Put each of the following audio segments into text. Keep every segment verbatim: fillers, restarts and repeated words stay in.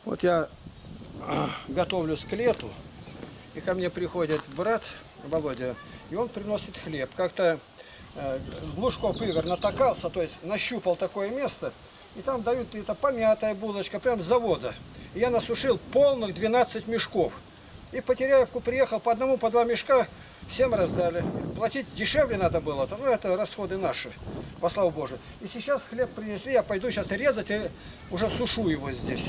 Вот я готовлюсь к лету, и ко мне приходит брат Володя, и он приносит хлеб. Как-то э, Глушков Игорь натакался, то есть нащупал такое место, и там дают это помятая булочка, прям с завода. И я насушил полных двенадцать мешков. И по Теряевку приехал, по одному, по два мешка, всем раздали. Платить дешевле надо было, ну это расходы наши, во славу Божию. И сейчас хлеб принесли, я пойду сейчас резать и уже сушу его здесь.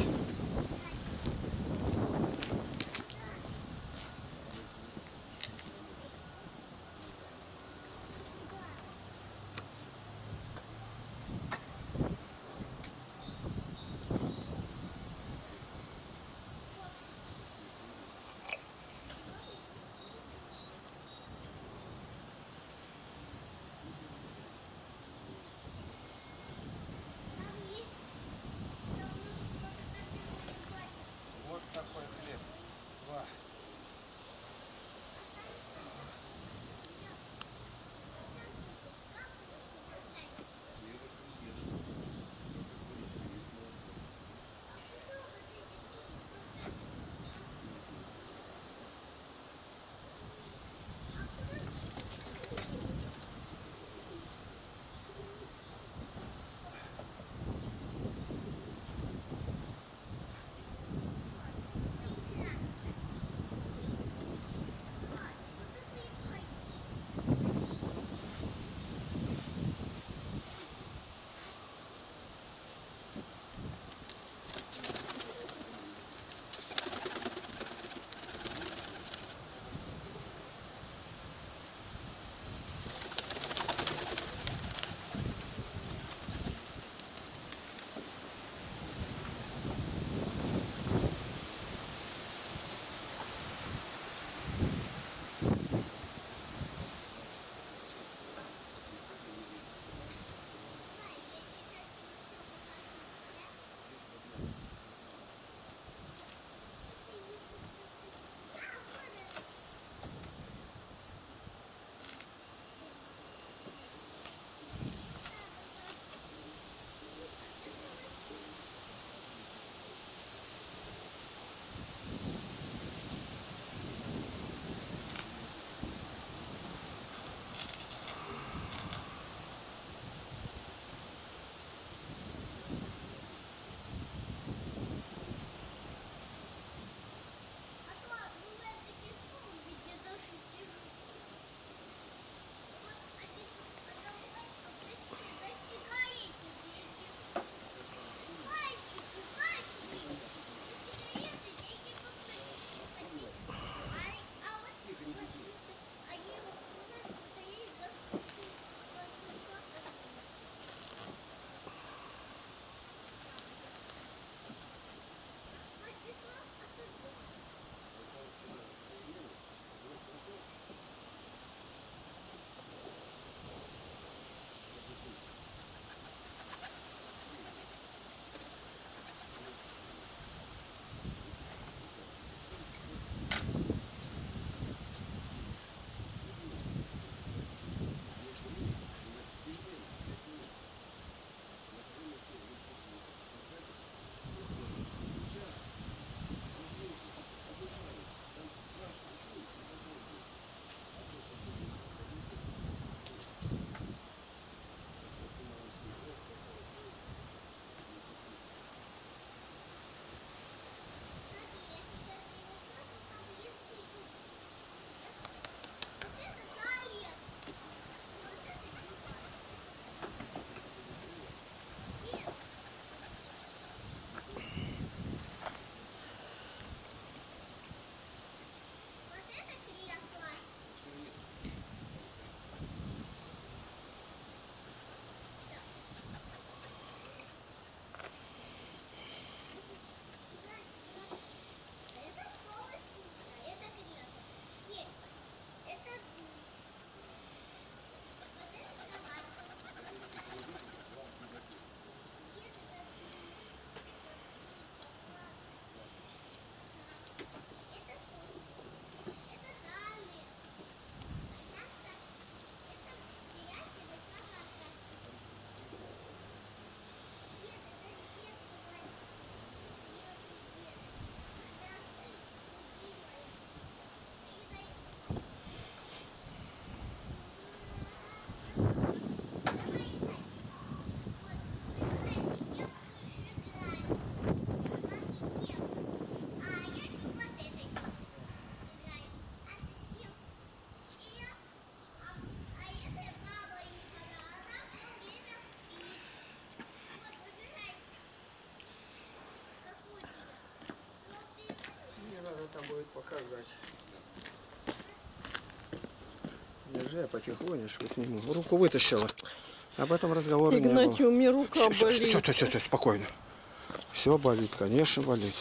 показать. Держи, я потихонечку сниму. Руку вытащила. Об этом разговора не было. Игнатий, у меня рука Все, болит. все, все, все, все, спокойно. Все болит, конечно, болит.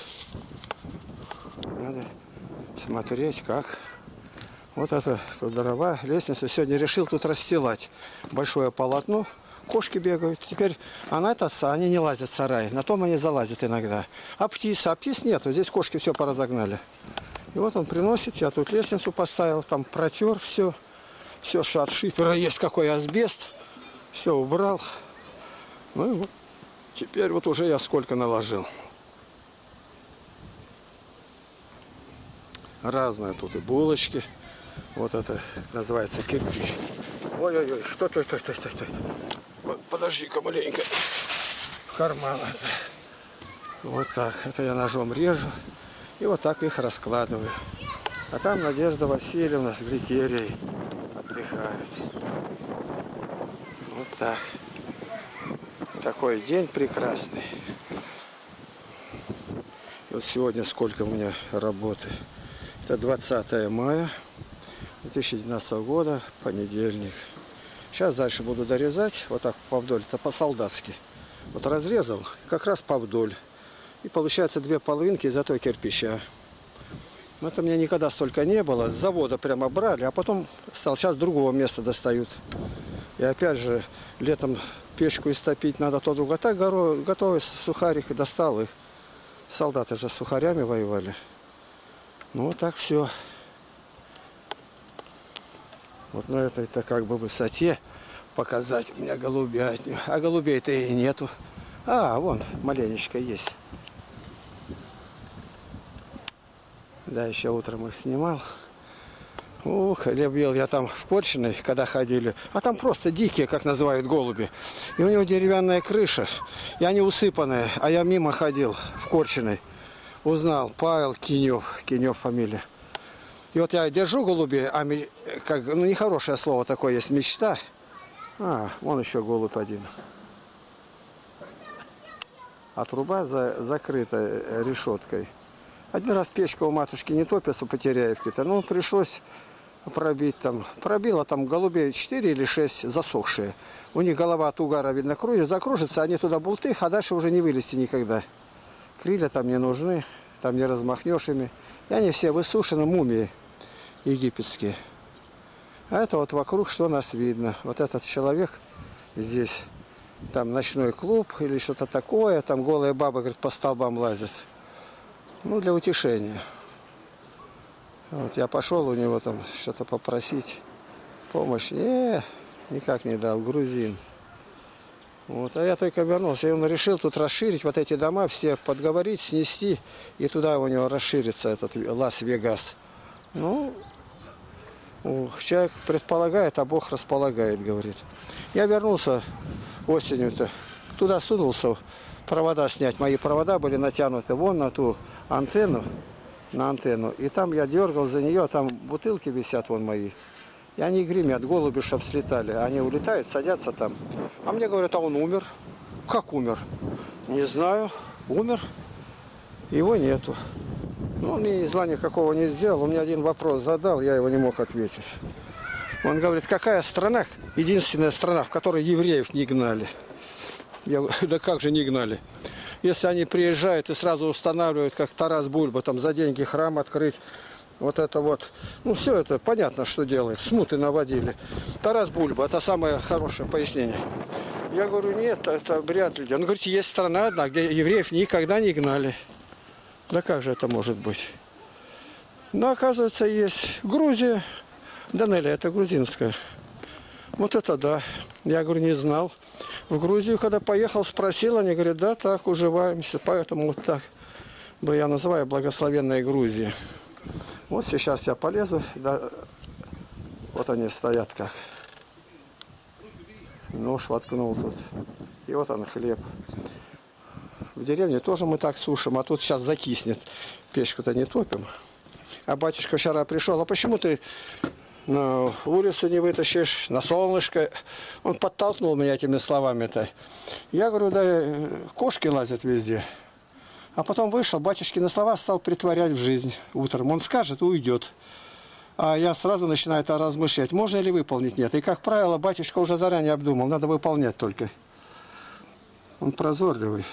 Надо смотреть, как. Вот это тут дрова, лестница. Сегодня решил тут расстилать большое полотно. Кошки бегают. Теперь она это, они не лазят в сарай. На том они залазят иногда. А птиц, а птиц нету. Здесь кошки все поразогнали. И вот он приносит. Я тут лестницу поставил, там протер все. Все, шат шипера есть, какой асбест. Все убрал. Ну и вот. Теперь вот уже я сколько наложил. Разные тут и булочки. Вот это называется кирпич. Ой-ой-ой, стой, стой, стой, стой, стой, стой. Подожди-ка маленько. В карман. Вот так. Это я ножом режу. И вот так их раскладываю. А там Надежда Васильевна с Гликерией отдыхают. Вот так. Такой день прекрасный. И вот сегодня сколько у меня работы. Это двадцатое мая две тысячи девятнадцатого года, понедельник. Сейчас дальше буду дорезать, вот так по вдоль, это по-солдатски. Вот разрезал, как раз по вдоль. И получается две половинки из этого кирпича. Это у меня никогда столько не было. С завода прямо брали, а потом стал, сейчас другого места достают. И опять же, летом печку истопить надо, то другое. Так готовый сухарик достал их. Солдаты же с сухарями воевали. Ну вот так все. Вот на этой-то как бы высоте показать у меня голубятню. А голубей-то и нету. А, вон, маленечко есть. Да, еще утром их снимал. Ух, любил я там в Корчиной, когда ходили. А там просто дикие, как называют, голуби. И у него деревянная крыша. И они усыпанные. А я мимо ходил в Корчиной. Узнал, Павел Кинев, Кинев фамилия. И вот я держу голубей, а как, ну нехорошее слово такое есть, мечта. А, вон еще голубь один. А труба за, закрыта решеткой. Один раз печка у матушки не топится по Теряевке-то, ну пришлось пробить там. Пробила там голубей четыре или шесть засохшие. У них голова от угара, видно, кружит, закружится, они туда болты, а дальше уже не вылезти никогда. Крылья там не нужны, там не размахнешь ими. И они все высушены, мумии египетские. А это вот вокруг, что нас видно. Вот этот человек здесь, там ночной клуб или что-то такое, там голая баба, говорит, по столбам лазит. Ну, для утешения. Вот я пошел у него там что-то попросить помощи. Не, никак не дал, грузин. Вот, а я только вернулся, и он решил тут расширить вот эти дома, все подговорить, снести, и туда у него расширится этот Лас-Вегас. Ну, человек предполагает, а Бог располагает, говорит. Я вернулся осенью-то, туда сунулся, провода снять. Мои провода были натянуты вон на ту антенну, на антенну, и там я дергал за нее, там бутылки висят вон мои. И они гремят, голуби, чтоб слетали. Они улетают, садятся там. А мне говорят, а он умер. Как умер? Не знаю. Умер. Его нету. Ну, он мне зла никакого не сделал. Он мне один вопрос задал, я его не мог ответить. Он говорит, какая страна, единственная страна, в которой евреев не гнали? Я говорю, да как же не гнали? Если они приезжают и сразу устанавливают, как Тарас Бульба, там за деньги храм открыть, вот это вот, ну все это понятно, что делает, смуты наводили. Тарас Бульба, это самое хорошее пояснение. Я говорю, нет, это вряд ли. Он говорит, есть страна одна, где евреев никогда не гнали. Да как же это может быть? Но оказывается, есть Грузия, Данелия, это грузинская. Вот это да, я говорю, не знал. В Грузию, когда поехал, спросил, они говорят, да, так, уживаемся, поэтому вот так. Я называю благословенная Грузия. Вот сейчас я полезу, да, вот они стоят как. Нож воткнул тут. И вот он хлеб. В деревне тоже мы так сушим, а тут сейчас закиснет. Печку-то не топим. А батюшка вчера пришел, а почему ты на улицу не вытащишь, на солнышко? Он подтолкнул меня этими словами-то. Я говорю, да кошки лазят везде. А потом вышел, батюшкины слова стал притворять в жизнь утром. Он скажет и уйдет. А я сразу начинаю это размышлять, можно ли выполнить, нет. И, как правило, батюшка уже заранее обдумал, надо выполнять только. Он прозорливый.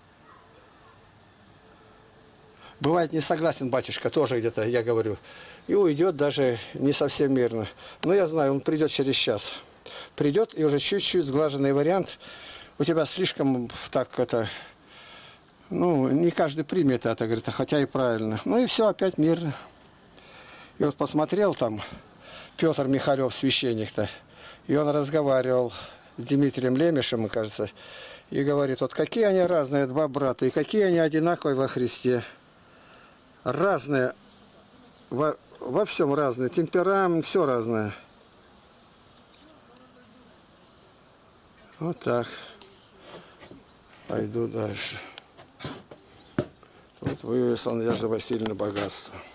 Бывает, не согласен батюшка, тоже где-то, я говорю. И уйдет даже не совсем мирно. Но я знаю, он придет через час. Придет, и уже чуть-чуть сглаженный вариант. У тебя слишком так это... Ну, не каждый примет это, говорит, хотя и правильно. Ну и все, опять мирно. И вот посмотрел там Петр Михалев, священник-то, и он разговаривал с Дмитрием Лемешем, кажется, и говорит, вот какие они разные, два брата, и какие они одинаковые во Христе. Разные, во, во всем разные, темперамент, все разное. Вот так. Пойду дальше. Вот вывез Надежда Васильевна богатство.